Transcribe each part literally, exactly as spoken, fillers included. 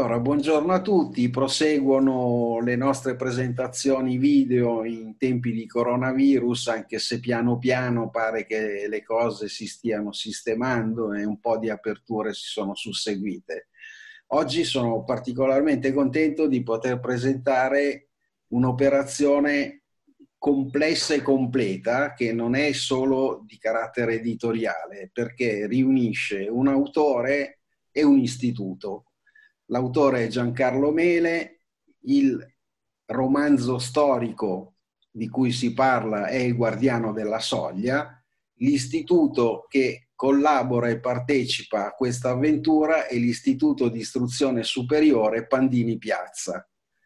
Allora, buongiorno a tutti. Proseguono le nostre presentazioni video in tempi di coronavirus, anche se piano piano pare che le cose si stiano sistemando e un po' di aperture si sono susseguite. Oggi sono particolarmente contento di poter presentare un'operazione complessa e completa che non è solo di carattere editoriale, perché riunisce un autore e un istituto. L'autore è Giancarlo Mele, il romanzo storico di cui si parla è Il Guardiano della Soglia, l'istituto che collabora e partecipa a questa avventura è l'Istituto di Istruzione Superiore Pandini Piazza.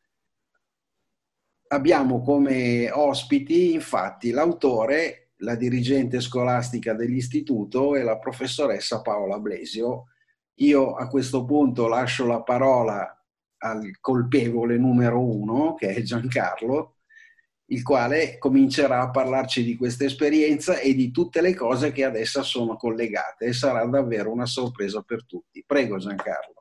Abbiamo come ospiti infatti l'autore, la dirigente scolastica dell'istituto e la professoressa Paola Blesio. Io a questo punto lascio la parola al colpevole numero uno, che è Giancarlo, il quale comincerà a parlarci di questa esperienza e di tutte le cose che ad essa sono collegate, e sarà davvero una sorpresa per tutti. Prego Giancarlo.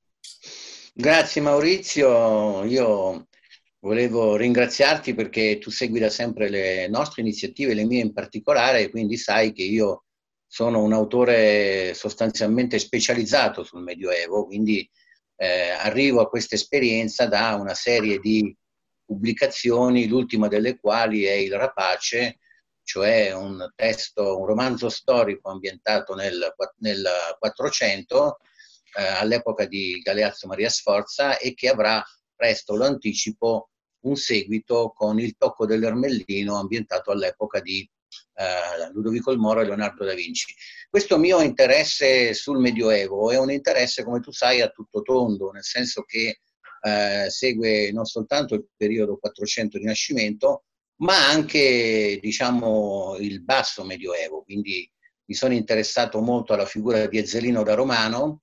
Grazie Maurizio, io volevo ringraziarti perché tu segui da sempre le nostre iniziative, le mie in particolare, quindi sai che io sono un autore sostanzialmente specializzato sul Medioevo, quindi eh, arrivo a questa esperienza da una serie di pubblicazioni, l'ultima delle quali è Il Rapace, cioè un testo, un romanzo storico ambientato nel, nel quattrocento, eh, all'epoca di Galeazzo Maria Sforza, e che avrà presto, lo anticipo, un seguito con Il Tocco dell'Ermellino, ambientato all'epoca di eh, Ludovico il Moro e Leonardo da Vinci. Questo mio interesse sul Medioevo è un interesse, come tu sai, a tutto tondo, nel senso che eh, segue non soltanto il periodo quattrocento di Rinascimento, ma anche, diciamo, il basso Medioevo. Quindi mi sono interessato molto alla figura di Ezzelino da Romano,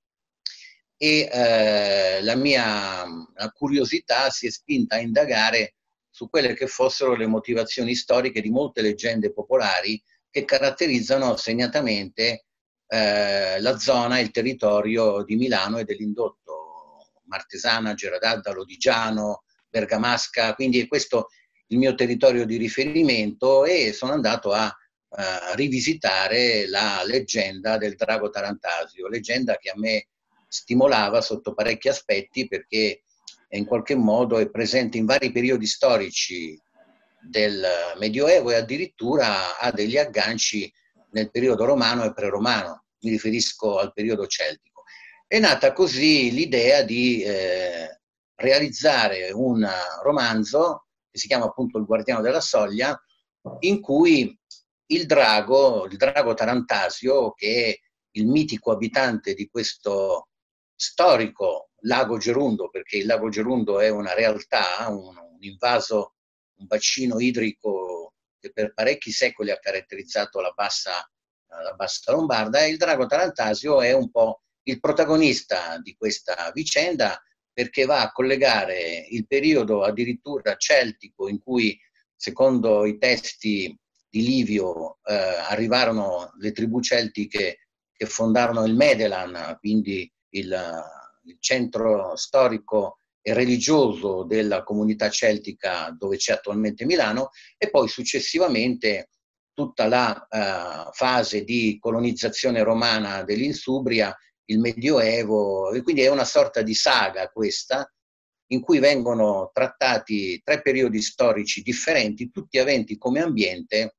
e eh, la mia la curiosità si è spinta a indagare su quelle che fossero le motivazioni storiche di molte leggende popolari che caratterizzano segnatamente eh, la zona, il territorio di Milano e dell'indotto, Martesana, Geradalda, Lodigiano, Bergamasca, quindi è questo il mio territorio di riferimento, e sono andato a uh, rivisitare la leggenda del drago Tarantasio, leggenda che a me stimolava sotto parecchi aspetti, perché in qualche modo è presente in vari periodi storici del Medioevo e addirittura ha degli agganci nel periodo romano e preromano, mi riferisco al periodo celtico. È nata così l'idea di eh, realizzare un romanzo che si chiama appunto Il Guardiano della Soglia, in cui il drago, il drago Tarantasio, che è il mitico abitante di questo storico lago Gerundo, perché il lago Gerundo è una realtà, un, un invaso, un bacino idrico che per parecchi secoli ha caratterizzato la bassa, la bassa Lombarda, e il drago Tarantasio è un po' il protagonista di questa vicenda, perché va a collegare il periodo addirittura celtico in cui, secondo i testi di Livio, eh, arrivarono le tribù celtiche che fondarono il Medelan, quindi il, il centro storico e religioso della comunità celtica dove c'è attualmente Milano, e poi successivamente tutta la uh, fase di colonizzazione romana dell'Insubria, il Medioevo, e quindi è una sorta di saga questa, in cui vengono trattati tre periodi storici differenti, tutti aventi come ambiente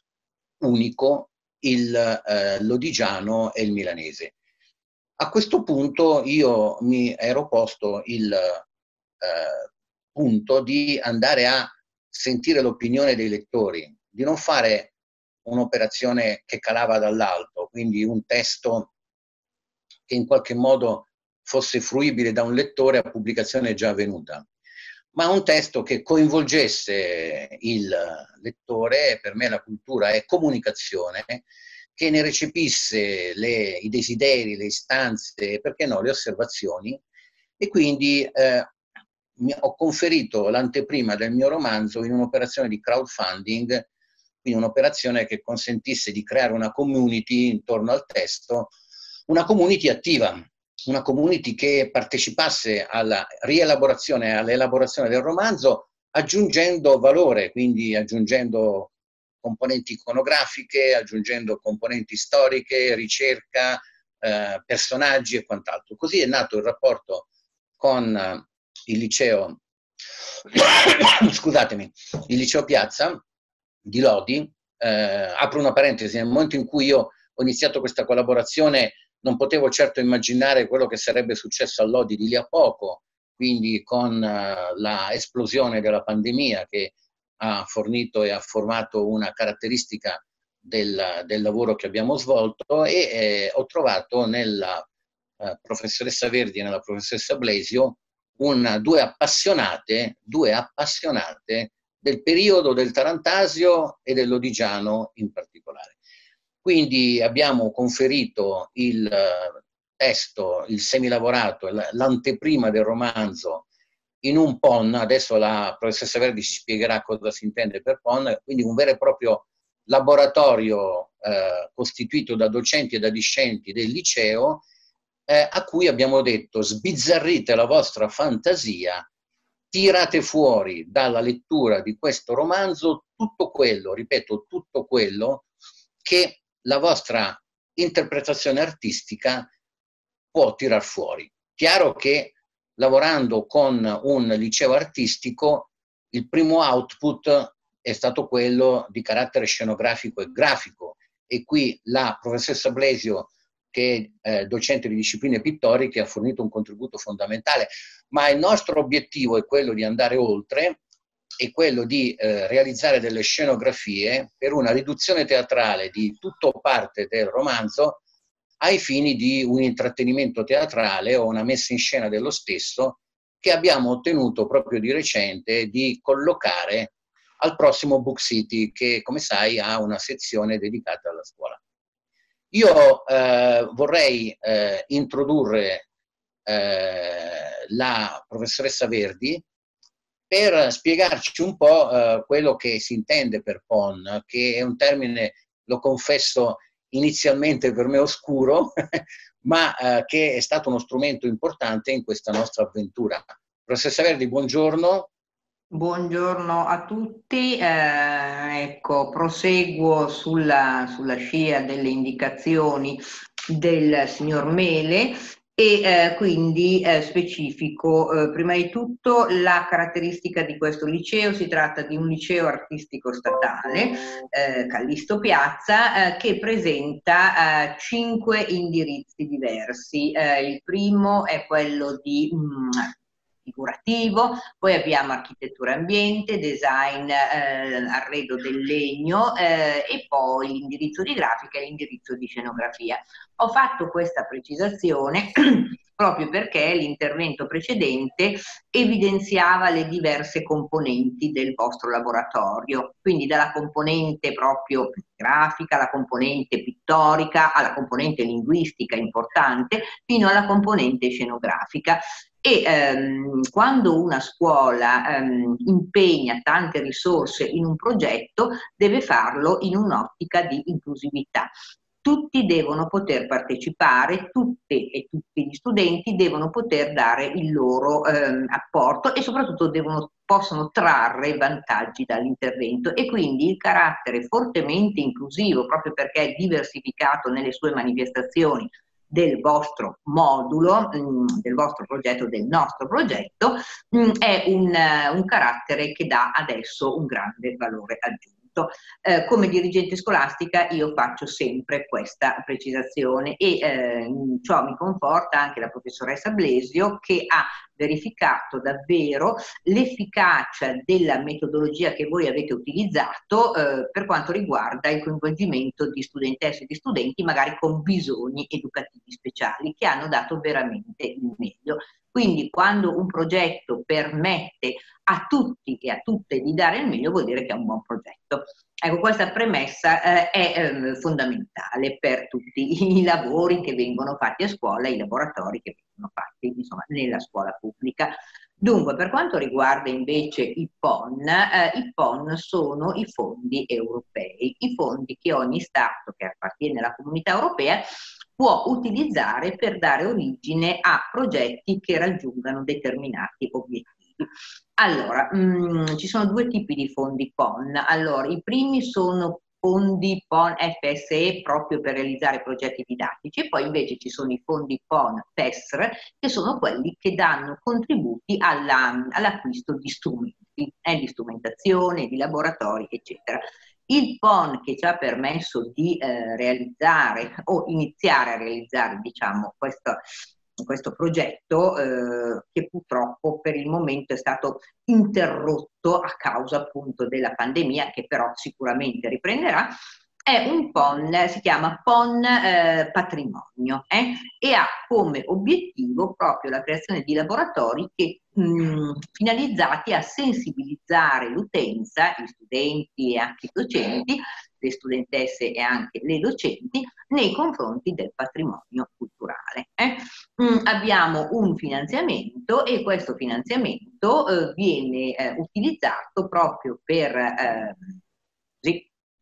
unico il eh, lodigiano e il milanese. A questo punto io mi ero posto il eh, punto di andare a sentire l'opinione dei lettori, di non fare un'operazione che calava dall'alto, quindi un testo che in qualche modo fosse fruibile da un lettore a pubblicazione già avvenuta, ma un testo che coinvolgesse il lettore. Per me la cultura è comunicazione, che ne recepisse le, i desideri, le istanze e, perché no, le osservazioni, e quindi eh, mi, ho conferito l'anteprima del mio romanzo in un'operazione di crowdfunding, quindi un'operazione che consentisse di creare una community intorno al testo, una community attiva, una community che partecipasse alla rielaborazione, all'elaborazione del romanzo, aggiungendo valore, quindi aggiungendo componenti iconografiche, aggiungendo componenti storiche, ricerca, eh, personaggi e quant'altro. Così è nato il rapporto con eh, il liceo, scusatemi, il liceo Piazza di Lodi. Eh, apro una parentesi: nel momento in cui io ho iniziato questa collaborazione non potevo certo immaginare quello che sarebbe successo a Lodi di lì a poco, quindi con uh, la esplosione della pandemia che ha fornito e ha formato una caratteristica del, del lavoro che abbiamo svolto, e eh, ho trovato nella uh, professoressa Verdi e nella professoressa Blesio una, due appassionate, due appassionate del periodo del Tarantasio e dell'Odigiano in particolare. Quindi abbiamo conferito il testo, il semilavorato, l'anteprima del romanzo in un P O N. Adesso la professoressa Verdi ci spiegherà cosa si intende per P O N, quindi un vero e proprio laboratorio eh, costituito da docenti e da discenti del liceo, eh, a cui abbiamo detto: sbizzarrite la vostra fantasia, tirate fuori dalla lettura di questo romanzo tutto quello, ripeto, tutto quello che la vostra interpretazione artistica può tirar fuori. Chiaro che lavorando con un liceo artistico il primo output è stato quello di carattere scenografico e grafico, e qui la professoressa Blesio, che è eh, docente di discipline pittoriche, ha fornito un contributo fondamentale, ma il nostro obiettivo è quello di andare oltre, è quello di eh, realizzare delle scenografie per una riduzione teatrale di tutto o parte del romanzo ai fini di un intrattenimento teatrale o una messa in scena dello stesso, che abbiamo ottenuto proprio di recente di collocare al prossimo Book City, che come sai ha una sezione dedicata alla scuola. Io eh, vorrei eh, introdurre eh, la professoressa Verdi per spiegarci un po' eh, quello che si intende per P O N, che è un termine, lo confesso, inizialmente per me oscuro, ma eh, che è stato uno strumento importante in questa nostra avventura. Professoressa Verdi, buongiorno. Buongiorno a tutti, eh, ecco, proseguo sulla, sulla scia delle indicazioni del signor Mele e eh, quindi eh, specifico eh, prima di tutto la caratteristica di questo liceo. Si tratta di un liceo artistico statale, eh, Callisto Piazza, eh, che presenta eh, cinque indirizzi diversi. Eh, il primo è quello di mh, figurativo, poi abbiamo architettura ambiente, design, eh, arredo del legno eh, e poi l'indirizzo di grafica e l'indirizzo di scenografia. Ho fatto questa precisazione proprio perché l'intervento precedente evidenziava le diverse componenti del vostro laboratorio, quindi dalla componente proprio grafica, alla componente pittorica, alla componente linguistica importante, fino alla componente scenografica. E ehm, quando una scuola ehm, impegna tante risorse in un progetto, deve farlo in un'ottica di inclusività. Tutti devono poter partecipare, tutte e tutti gli studenti devono poter dare il loro ehm, apporto e soprattutto devono, possono trarre vantaggi dall'intervento, e quindi il carattere fortemente inclusivo, proprio perché è diversificato nelle sue manifestazioni, del vostro modulo, mh, del vostro progetto, del nostro progetto, mh, è un, uh, un carattere che dà adesso un grande valore aggiunto. Eh, come dirigente scolastica io faccio sempre questa precisazione e eh, ciò mi conforta anche la professoressa Blesio, che ha verificato davvero l'efficacia della metodologia che voi avete utilizzato eh, per quanto riguarda il coinvolgimento di studentesse e di studenti magari con bisogni educativi speciali, che hanno dato veramente il meglio. Quindi quando un progetto permette a tutti e a tutte di dare il meglio, vuol dire che è un buon progetto. Ecco, questa premessa eh, è eh, fondamentale per tutti i lavori che vengono fatti a scuola, i laboratori che vengono fatti, insomma, nella scuola pubblica. Dunque, per quanto riguarda invece i P O N, eh, i P O N sono i fondi europei, i fondi che ogni Stato che appartiene alla Comunità Europea può utilizzare per dare origine a progetti che raggiungano determinati obiettivi. Allora, mh, ci sono due tipi di fondi P O N. Allora, i primi sono fondi P O N F S E proprio per realizzare progetti didattici, e poi invece ci sono i fondi P O N F E S R, che sono quelli che danno contributi all'acquisto all di strumenti, eh, di strumentazione, di laboratori, eccetera. Il P O N che ci ha permesso di eh, realizzare o iniziare a realizzare, diciamo, questo, questo progetto, eh, che purtroppo per il momento è stato interrotto a causa appunto della pandemia, che però sicuramente riprenderà, è un P O N, si chiama P O N eh, Patrimonio, eh, e ha come obiettivo proprio la creazione di laboratori che, mh, finalizzati a sensibilizzare l'utenza, gli studenti e anche i docenti, le studentesse e anche le docenti, nei confronti del patrimonio culturale. Eh. Mm, abbiamo un finanziamento, e questo finanziamento eh, viene eh, utilizzato proprio per eh, sì,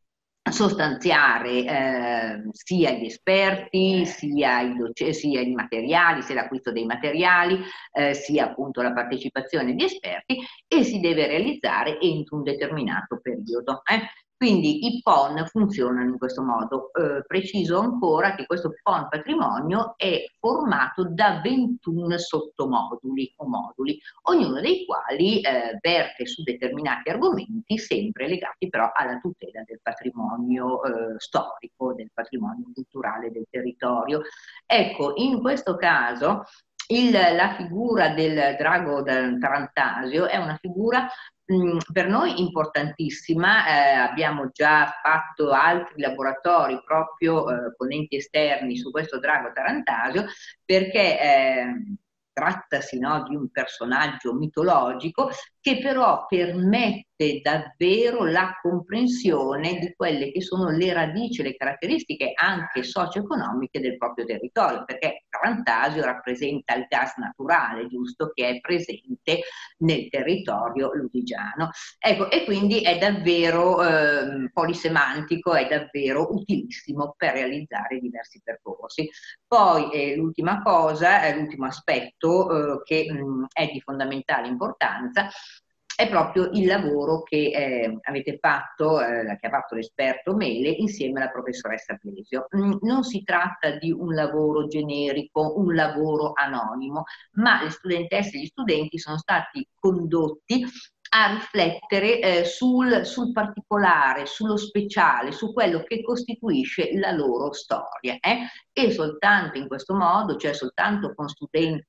sostanziare eh, sia gli esperti, sia i, sia i materiali, sia l'acquisto dei materiali, eh, sia appunto la partecipazione di esperti, e si deve realizzare entro un determinato periodo. Eh. Quindi i P O N funzionano in questo modo. Eh, preciso ancora che questo P O N patrimonio è formato da ventuno sottomoduli o moduli, ognuno dei quali eh, verte su determinati argomenti, sempre legati però alla tutela del patrimonio eh, storico, del patrimonio culturale del territorio. Ecco, in questo caso il, la figura del drago del Tarantasio è una figura mh, per noi importantissima. Eh, abbiamo già fatto altri laboratori proprio eh, con enti esterni su questo drago Tarantasio, perché eh, trattasi, no, di un personaggio mitologico che però permette davvero la comprensione di quelle che sono le radici, le caratteristiche anche socio-economiche del proprio territorio, perché Tarantasio rappresenta il gas naturale, giusto, che è presente nel territorio lodigiano. Ecco, e quindi è davvero eh, polisemantico, è davvero utilissimo per realizzare diversi percorsi. Poi eh, l'ultima cosa, eh, l'ultimo aspetto eh, che mh, è di fondamentale importanza è proprio il lavoro che eh, avete fatto, eh, che ha fatto l'esperto Mele insieme alla professoressa Blesio. Mm, non si tratta di un lavoro generico, un lavoro anonimo, ma le studentesse e gli studenti sono stati condotti a riflettere eh, sul, sul particolare, sullo speciale, su quello che costituisce la loro storia. Eh? E soltanto in questo modo, cioè soltanto con studenti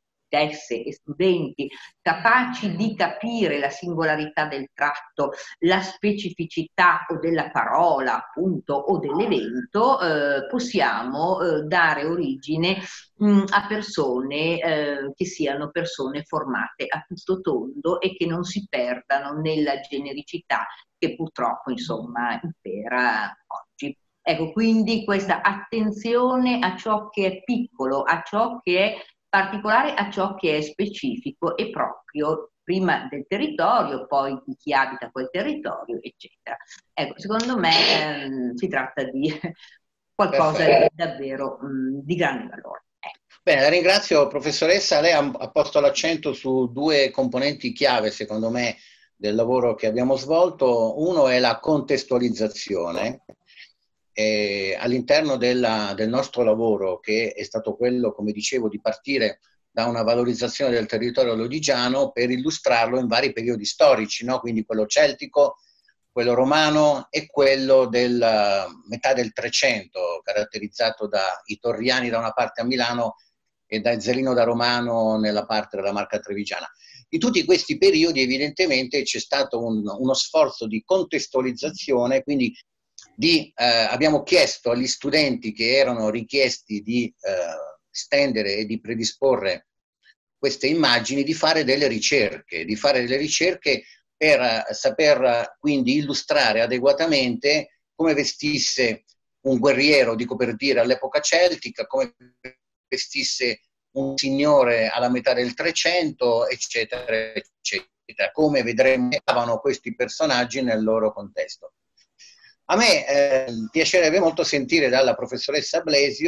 e studenti capaci di capire la singolarità del tratto, la specificità o della parola appunto o dell'evento, eh, possiamo eh, dare origine mh, a persone eh, che siano persone formate a tutto tondo e che non si perdano nella genericità che purtroppo insomma impera oggi. Ecco, quindi questa attenzione a ciò che è piccolo, a ciò che è particolare, a ciò che è specifico e proprio prima del territorio, poi di chi abita quel territorio, eccetera. Ecco, secondo me ehm, si tratta di qualcosa di davvero mh, di grande valore. Ecco. Bene, la ringrazio professoressa. Lei ha, ha posto l'accento su due componenti chiave, secondo me, del lavoro che abbiamo svolto. Uno è la contestualizzazione. Eh, all'interno della, del nostro lavoro, che è stato quello, come dicevo, di partire da una valorizzazione del territorio lodigiano per illustrarlo in vari periodi storici, no? Quindi quello celtico, quello romano e quello della metà del Trecento, caratterizzato dai Torriani da una parte a Milano e da Ezzelino da Romano nella parte della Marca Trevigiana. In tutti questi periodi evidentemente c'è stato un, uno sforzo di contestualizzazione, quindi Di, eh, abbiamo chiesto agli studenti che erano richiesti di eh, stendere e di predisporre queste immagini di fare delle ricerche, di fare delle ricerche per eh, saper eh, quindi illustrare adeguatamente come vestisse un guerriero, dico per dire, all'epoca celtica, come vestisse un signore alla metà del Trecento, eccetera, eccetera, come vedremo questi personaggi nel loro contesto. A me eh, piacerebbe molto sentire dalla professoressa Blesio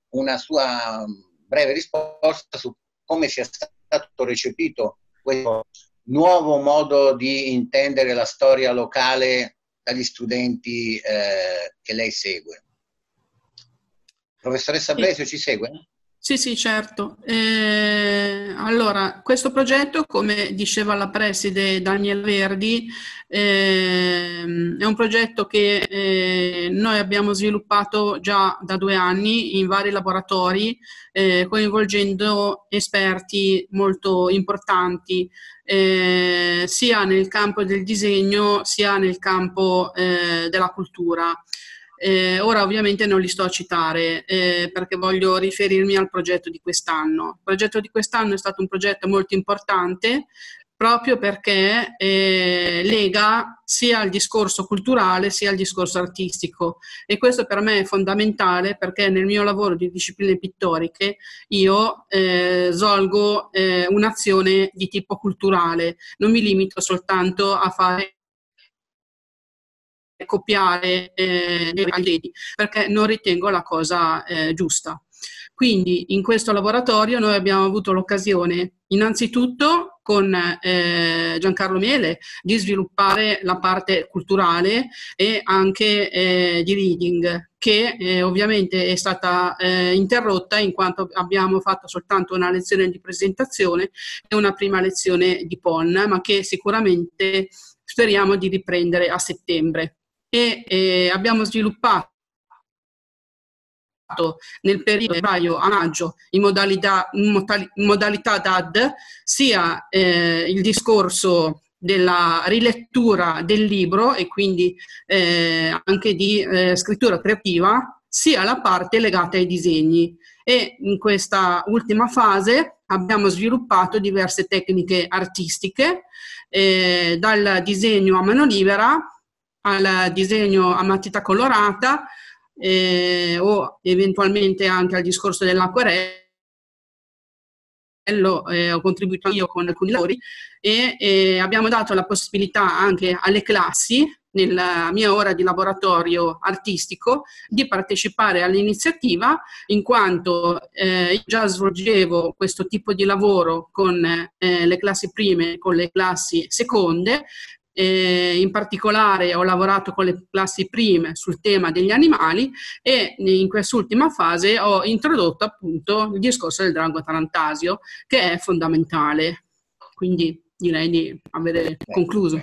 una sua breve risposta su come sia stato recepito questo nuovo modo di intendere la storia locale dagli studenti eh, che lei segue. Professoressa Blesio, ci segue? Sì, sì, certo. Eh, allora, questo progetto, come diceva la preside Daniela Verdi, eh, è un progetto che eh, noi abbiamo sviluppato già da due anni in vari laboratori, eh, coinvolgendo esperti molto importanti, eh, sia nel campo del disegno, sia nel campo eh, della cultura. Eh, ora ovviamente non li sto a citare eh, perché voglio riferirmi al progetto di quest'anno. Il progetto di quest'anno è stato un progetto molto importante proprio perché eh, lega sia il discorso culturale sia il discorso artistico, e questo per me è fondamentale perché nel mio lavoro di discipline pittoriche io eh, svolgo eh, un'azione di tipo culturale, non mi limito soltanto a fare copiare eh, i raggi, perché non ritengo la cosa eh, giusta. Quindi in questo laboratorio noi abbiamo avuto l'occasione innanzitutto con eh, Giancarlo Miele di sviluppare la parte culturale e anche eh, di reading, che eh, ovviamente è stata eh, interrotta in quanto abbiamo fatto soltanto una lezione di presentazione e una prima lezione di P O N, ma che sicuramente speriamo di riprendere a settembre. E eh, abbiamo sviluppato nel periodo febbraio a maggio in modalità, in modalità D A D sia eh, il discorso della rilettura del libro e quindi eh, anche di eh, scrittura creativa, sia la parte legata ai disegni. E in questa ultima fase abbiamo sviluppato diverse tecniche artistiche, eh, dal disegno a mano libera al disegno a matita colorata eh, o eventualmente anche al discorso dell'acquarello. Eh, ho contribuito io con alcuni lavori e eh, abbiamo dato la possibilità anche alle classi, nella mia ora di laboratorio artistico, di partecipare all'iniziativa, in quanto eh, già svolgevo questo tipo di lavoro con eh, le classi prime e con le classi seconde. Eh, in particolare ho lavorato con le classi prime sul tema degli animali e in quest'ultima fase ho introdotto appunto il discorso del drago tarantasio, che è fondamentale. Quindi direi di avere bene, concluso.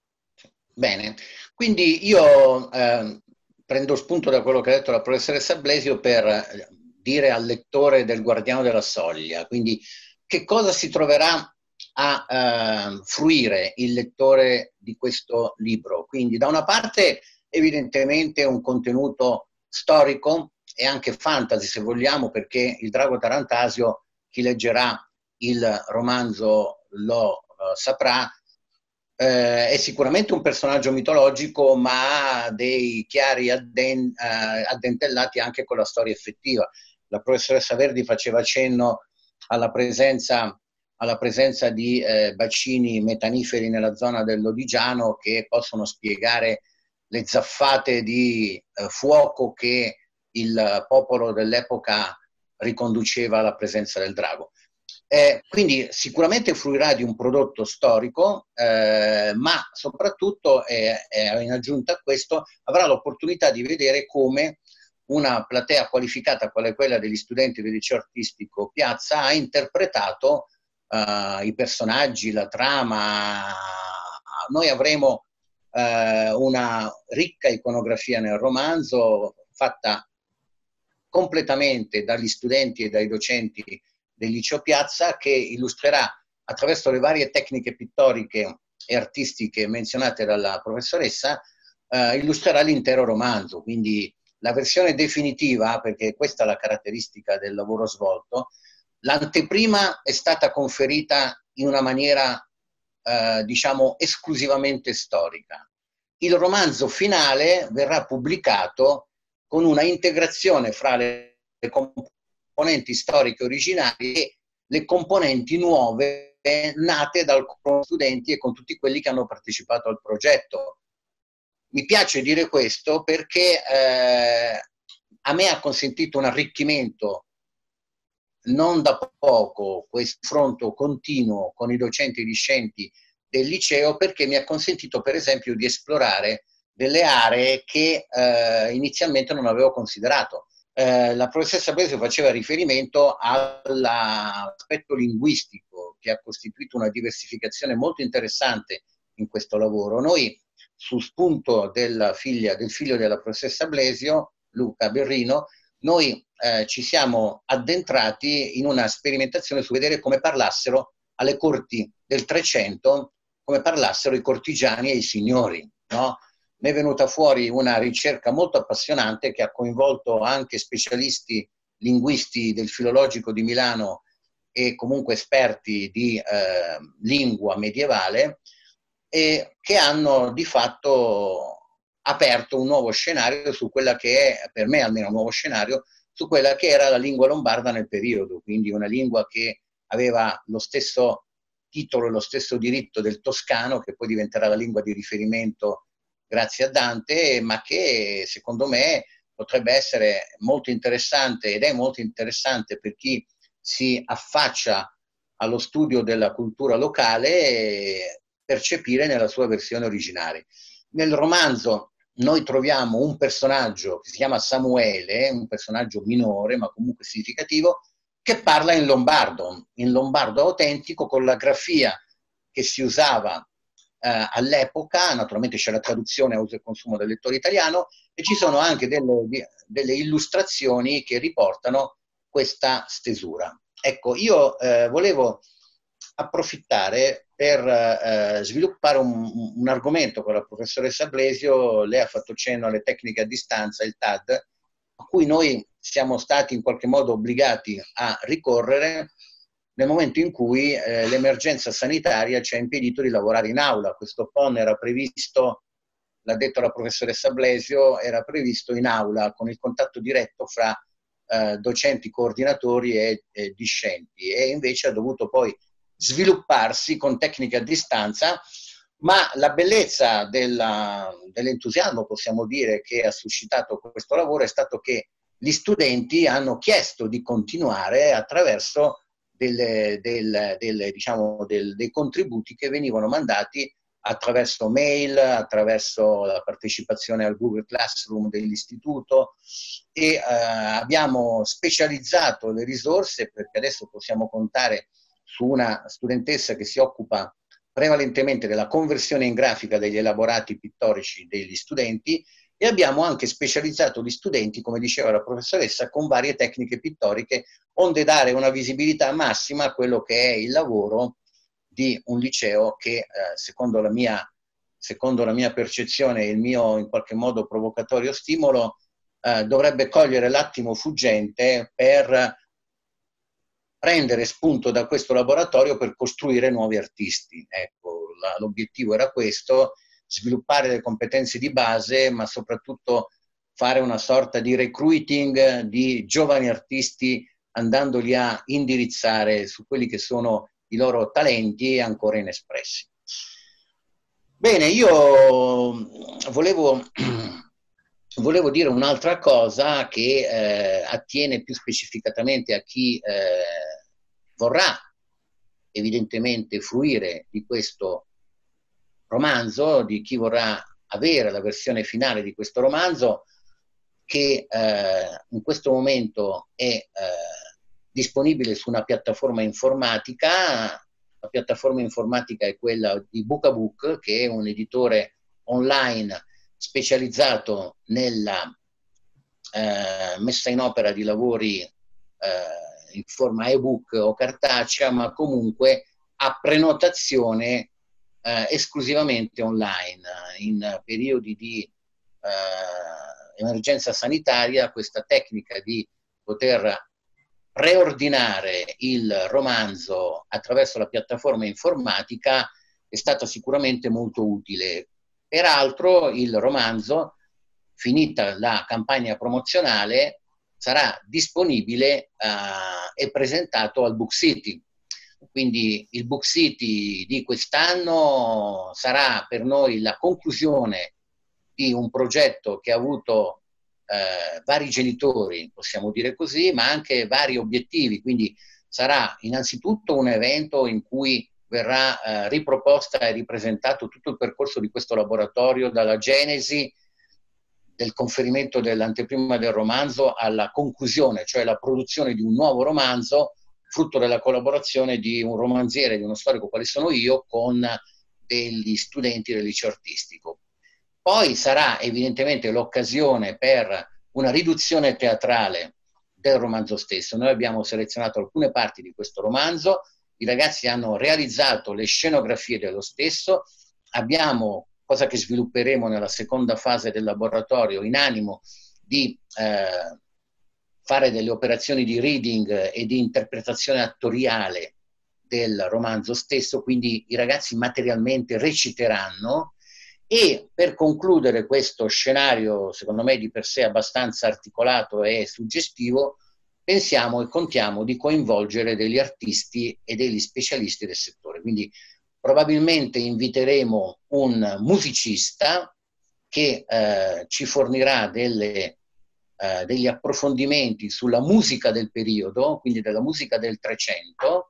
Bene, quindi io eh, prendo spunto da quello che ha detto la professoressa Blesio per dire al lettore del Guardiano della Soglia, quindi che cosa si troverà a eh, fruire il lettore di questo libro. Quindi da una parte evidentemente un contenuto storico e anche fantasy, se vogliamo, perché il drago tarantasio, chi leggerà il romanzo lo uh, saprà, eh, è sicuramente un personaggio mitologico, ma ha dei chiari adden uh, addentellati anche con la storia effettiva. La professoressa Verdi faceva cenno alla presenza alla presenza di eh, bacini metaniferi nella zona del Lodigiano che possono spiegare le zaffate di eh, fuoco che il popolo dell'epoca riconduceva alla presenza del drago. Eh, quindi sicuramente fruirà di un prodotto storico, eh, ma soprattutto, eh, eh, in aggiunta a questo, avrà l'opportunità di vedere come una platea qualificata quale quella degli studenti del liceo artistico Piazza ha interpretato Uh, i personaggi, la trama. Noi avremo uh, una ricca iconografia nel romanzo fatta completamente dagli studenti e dai docenti del liceo Piazza, che illustrerà attraverso le varie tecniche pittoriche e artistiche menzionate dalla professoressa, uh, illustrerà l'intero romanzo. Quindi la versione definitiva, perché questa è la caratteristica del lavoro svolto, l'anteprima è stata conferita in una maniera, eh, diciamo, esclusivamente storica. Il romanzo finale verrà pubblicato con una integrazione fra le, le componenti storiche originali e le componenti nuove nate dal con studenti e con tutti quelli che hanno partecipato al progetto. Mi piace dire questo perché eh, a me ha consentito un arricchimento non da poco, questo confronto continuo con i docenti e i discenti del liceo, perché mi ha consentito per esempio di esplorare delle aree che eh, inizialmente non avevo considerato. Eh, la professoressa Blesio faceva riferimento all'aspetto linguistico che ha costituito una diversificazione molto interessante in questo lavoro. Noi, su spunto della figlia, del figlio della professoressa Blesio, Luca Berrino, noi eh, ci siamo addentrati in una sperimentazione su vedere come parlassero alle corti del Trecento, come parlassero i cortigiani e i signori, no? Ne è venuta fuori una ricerca molto appassionante che ha coinvolto anche specialisti linguisti del Filologico di Milano e comunque esperti di eh, lingua medievale, e che hanno di fatto aperto un nuovo scenario su quella che è, per me almeno un nuovo scenario, su quella che era la lingua lombarda nel periodo, quindi una lingua che aveva lo stesso titolo e lo stesso diritto del toscano, che poi diventerà la lingua di riferimento grazie a Dante, ma che secondo me potrebbe essere molto interessante, ed è molto interessante per chi si affaccia allo studio della cultura locale, percepire nella sua versione originale. Nel romanzo noi troviamo un personaggio che si chiama Samuele, un personaggio minore ma comunque significativo, che parla in lombardo, in lombardo autentico, con la grafia che si usava eh, all'epoca. Naturalmente c'è la traduzione a uso e consumo del lettore italiano, e ci sono anche delle, delle illustrazioni che riportano questa stesura. Ecco, io eh, volevo approfittare per eh, sviluppare un, un argomento con la professoressa Blesio. Lei ha fatto cenno alle tecniche a distanza, il T A D, a cui noi siamo stati in qualche modo obbligati a ricorrere nel momento in cui eh, l'emergenza sanitaria ci ha impedito di lavorare in aula. Questo P O N era previsto, l'ha detto la professoressa Blesio, era previsto in aula con il contatto diretto fra eh, docenti, coordinatori e, e discenti, e invece ha dovuto poi svilupparsi con tecniche a distanza. Ma la bellezza dell'entusiasmo, possiamo dire, che ha suscitato questo lavoro è stato che gli studenti hanno chiesto di continuare attraverso delle, delle, delle, diciamo, del, dei contributi che venivano mandati attraverso mail, attraverso la partecipazione al Google Classroom dell'istituto, e eh, abbiamo specializzato le risorse, perché adesso possiamo contare su una studentessa che si occupa prevalentemente della conversione in grafica degli elaborati pittorici degli studenti, e abbiamo anche specializzato gli studenti, come diceva la professoressa, con varie tecniche pittoriche, onde dare una visibilità massima a quello che è il lavoro di un liceo che, eh, secondo la mia, secondo la mia percezione e il mio in qualche modo provocatorio stimolo, eh, dovrebbe cogliere l'attimo fuggente per prendere spunto da questo laboratorio per costruire nuovi artisti. Ecco, l'obiettivo era questo: sviluppare le competenze di base, ma soprattutto fare una sorta di recruiting di giovani artisti, andandoli a indirizzare su quelli che sono i loro talenti ancora inespressi. Bene, io volevo, volevo dire un'altra cosa che eh, attiene più specificatamente a chi eh, vorrà evidentemente fruire di questo romanzo, di chi vorrà avere la versione finale di questo romanzo, che eh, in questo momento è eh, disponibile su una piattaforma informatica. La piattaforma informatica è quella di Bookabook, che è un editore online specializzato nella eh, messa in opera di lavori eh, in forma ebook o cartacea, ma comunque a prenotazione eh, esclusivamente online. In periodi di eh, emergenza sanitaria, questa tecnica di poter preordinare il romanzo attraverso la piattaforma informatica è stata sicuramente molto utile. Peraltro il romanzo, finita la campagna promozionale, sarà disponibile uh, e presentato al Book City. Quindi il Book City di quest'anno sarà per noi la conclusione di un progetto che ha avuto eh, vari genitori, possiamo dire così, ma anche vari obiettivi. Quindi sarà innanzitutto un evento in cui verrà eh, riproposta e ripresentato tutto il percorso di questo laboratorio, dalla genesi del conferimento dell'anteprima del romanzo alla conclusione, cioè la produzione di un nuovo romanzo, frutto della collaborazione di un romanziere, di uno storico quale sono io, con degli studenti del liceo artistico. Poi sarà evidentemente l'occasione per una riduzione teatrale del romanzo stesso. Noi abbiamo selezionato alcune parti di questo romanzo, i ragazzi hanno realizzato le scenografie dello stesso, abbiamo, cosa che svilupperemo nella seconda fase del laboratorio, in animo di eh, fare delle operazioni di reading e di interpretazione attoriale del romanzo stesso, quindi i ragazzi materialmente reciteranno. E per concludere questo scenario, secondo me di per sé abbastanza articolato e suggestivo, pensiamo e contiamo di coinvolgere degli artisti e degli specialisti del settore. Quindi probabilmente inviteremo un musicista che eh, ci fornirà delle, eh, degli approfondimenti sulla musica del periodo, quindi della musica del Trecento,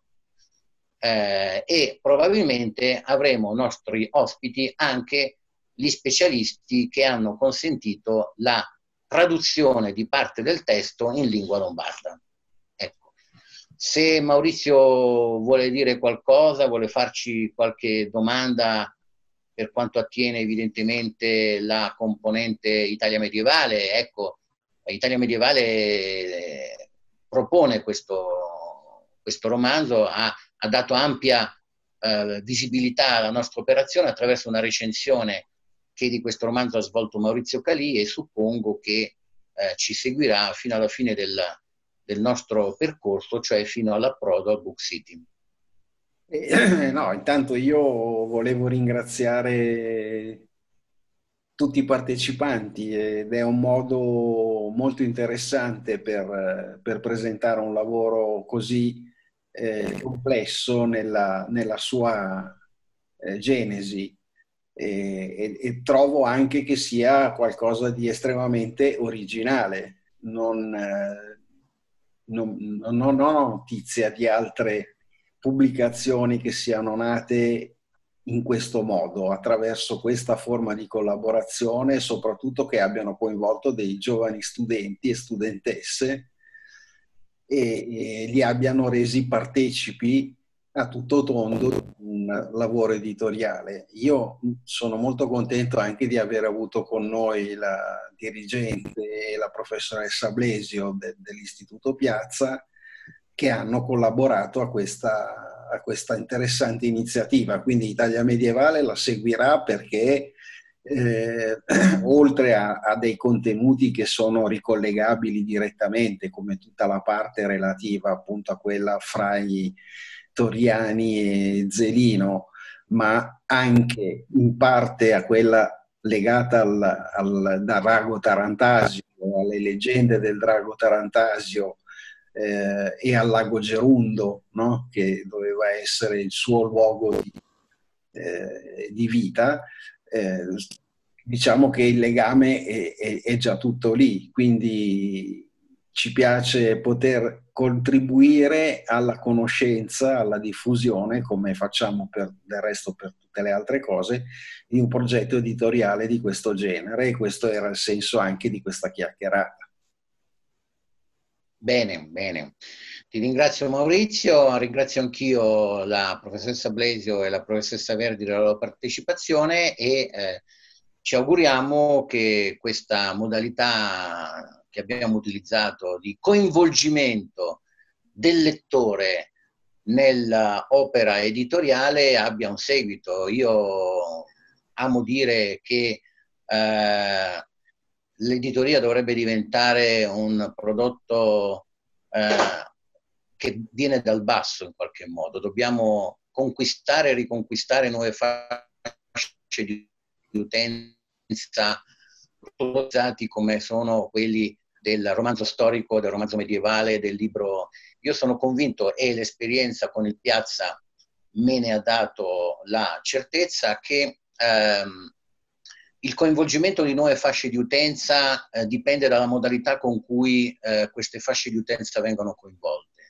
eh, e probabilmente avremo nostri ospiti anche gli specialisti che hanno consentito la traduzione di parte del testo in lingua lombarda. Ecco. Se Maurizio vuole dire qualcosa, vuole farci qualche domanda per quanto attiene evidentemente la componente Italia medievale, ecco, Italia medievale eh, propone questo, questo romanzo, ha, ha dato ampia eh, visibilità alla nostra operazione attraverso una recensione che di questo romanzo ha svolto Maurizio Calì, e suppongo che eh, ci seguirà fino alla fine del, del nostro percorso, cioè fino all'approdo al Book City. Eh, no, intanto io volevo ringraziare tutti i partecipanti, ed è un modo molto interessante per, per presentare un lavoro così eh, complesso nella, nella sua eh, genesi. E, e, e trovo anche che sia qualcosa di estremamente originale. Non, eh, non, non, non ho notizia di altre pubblicazioni che siano nate in questo modo, attraverso questa forma di collaborazione, e soprattutto che abbiano coinvolto dei giovani studenti e studentesse e, e li abbiano resi partecipi a tutto tondo di un lavoro editoriale. Io sono molto contento anche di aver avuto con noi la dirigente e la professoressa Blesio de, dell'Istituto Piazza, che hanno collaborato a questa, a questa interessante iniziativa. Quindi Italia Medievale la seguirà perché eh, oltre a, a dei contenuti che sono ricollegabili direttamente, come tutta la parte relativa appunto a quella fra i Torriani e Zelino, ma anche in parte a quella legata al, al drago Tarantasio, alle leggende del drago Tarantasio eh, e al lago Gerundo, no? Che doveva essere il suo luogo di, eh, di vita. Eh, diciamo che il legame è, è, è già tutto lì, quindi ci piace poter contribuire alla conoscenza, alla diffusione, come facciamo per, del resto per tutte le altre cose, di un progetto editoriale di questo genere, e questo era il senso anche di questa chiacchierata. Bene, bene. Ti ringrazio Maurizio, ringrazio anch'io la professoressa Blesio e la professoressa Verdi della loro partecipazione, e eh, ci auguriamo che questa modalità che abbiamo utilizzato di coinvolgimento del lettore nell'opera editoriale abbia un seguito. Io amo dire che eh, l'editoria dovrebbe diventare un prodotto eh, che viene dal basso in qualche modo. Dobbiamo conquistare e riconquistare nuove fasce di utenza utilizzati come sono quelli del romanzo storico, del romanzo medievale, del libro. Io sono convinto, e l'esperienza con il Piazza me ne ha dato la certezza, che ehm, il coinvolgimento di nuove fasce di utenza eh, dipende dalla modalità con cui eh, queste fasce di utenza vengono coinvolte.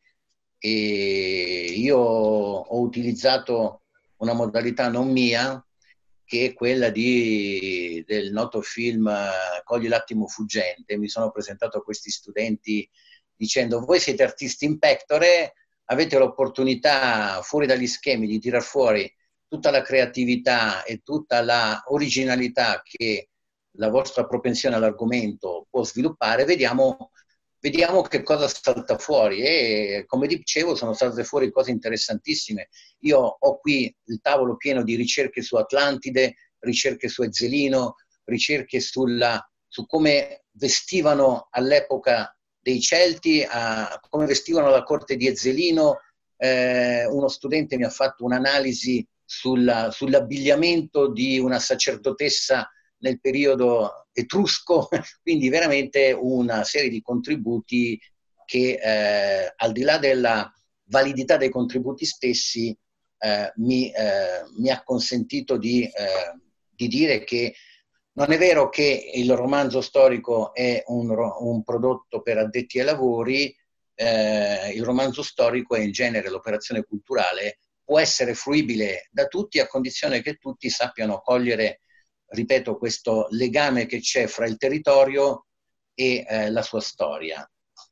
E io ho utilizzato una modalità non mia, che è quella di, del noto film uh, Cogli l'attimo fuggente. Mi sono presentato a questi studenti dicendo: voi siete artisti in pectore, avete l'opportunità fuori dagli schemi di tirar fuori tutta la creatività e tutta la originalità che la vostra propensione all'argomento può sviluppare, vediamo, vediamo che cosa salta fuori. E come dicevo, sono saltate fuori cose interessantissime. Io ho qui il tavolo pieno di ricerche su Atlantide, ricerche su Ezzelino, ricerche sulla, su come vestivano all'epoca dei Celti, a come vestivano la corte di Ezzelino. Eh, uno studente mi ha fatto un'analisi sulla, sull'abbigliamento di una sacerdotessa nel periodo etrusco, quindi veramente una serie di contributi che eh, al di là della validità dei contributi stessi eh, mi, eh, mi ha consentito di, eh, di dire che non è vero che il romanzo storico è un, un prodotto per addetti ai lavori. Eh, il romanzo storico è in genere l'operazione culturale, può essere fruibile da tutti a condizione che tutti sappiano cogliere, ripeto, questo legame che c'è fra il territorio e eh, la sua storia.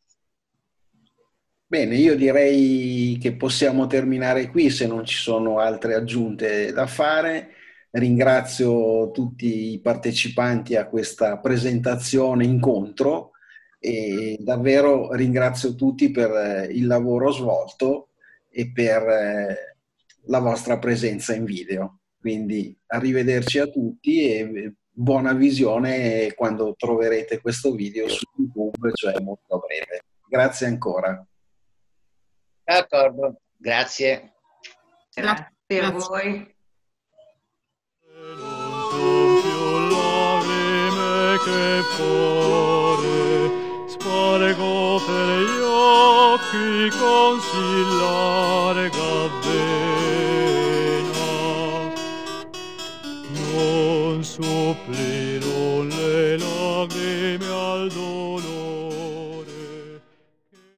Bene, io direi che possiamo terminare qui se non ci sono altre aggiunte da fare. Ringrazio tutti i partecipanti a questa presentazione incontro e davvero ringrazio tutti per il lavoro svolto e per la vostra presenza in video. Quindi arrivederci a tutti e buona visione quando troverete questo video su YouTube, cioè molto a breve. Grazie ancora. D'accordo, grazie. Grazie, grazie a voi. Che fuori spargo per gli occhi così larga vena, non soffrirò